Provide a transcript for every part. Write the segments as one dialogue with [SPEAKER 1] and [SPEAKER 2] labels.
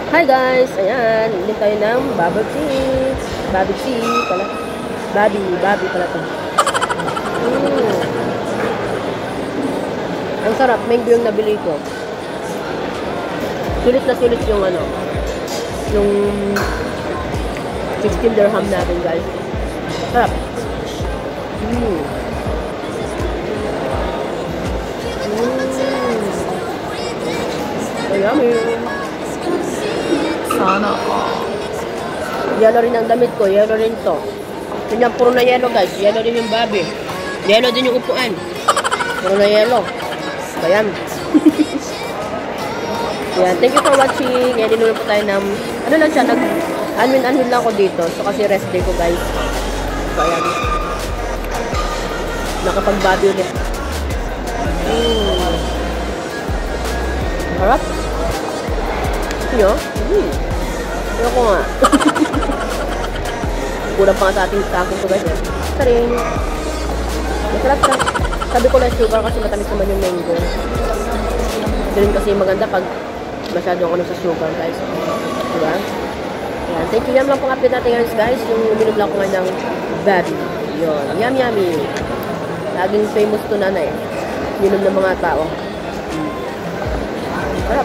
[SPEAKER 1] Hi guys! Ayan, hindi tayo ng bubble tea. Bubble tea pala. Bobby pala ito. Ang sarap, mango yung nabili ko. Sulit na sulit yung ano, yung 16 dirham natin guys. Sarap. Yummy.
[SPEAKER 2] Sana all.
[SPEAKER 1] Yellow rin ang damit ko. Yellow rin to. Ganyan, puro na yellow guys. Yellow din yung Bobby. Yellow din yung upuan. Puro na yellow. Ayan. Ayan. Thank you for watching. Ayan, dinulong po tayo ng, ano lang siya, nag-anwin lang ako dito. So, kasi rest day ko guys. So, ayan. Nakapag-Bobby ulit. Harap. Nyo? Pero ko nga. Kulang pa nga sa ating sakong to guys. Ito rin. Masarap siya. Sabi ko lang sugar kasi matamis naman yung mango. Ito rin kasi maganda pag masyadong ano sa sugar guys. Diba? Ayan. Thank you. Yan lang pong update natin guys. Yung uminom lang ko nga ng Bobby. Yun. Yummy. Laging famous to na eh. Uminom ng mga tao. Sarap.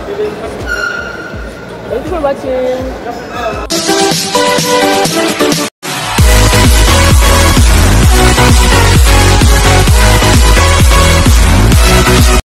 [SPEAKER 1] Thank you for watching.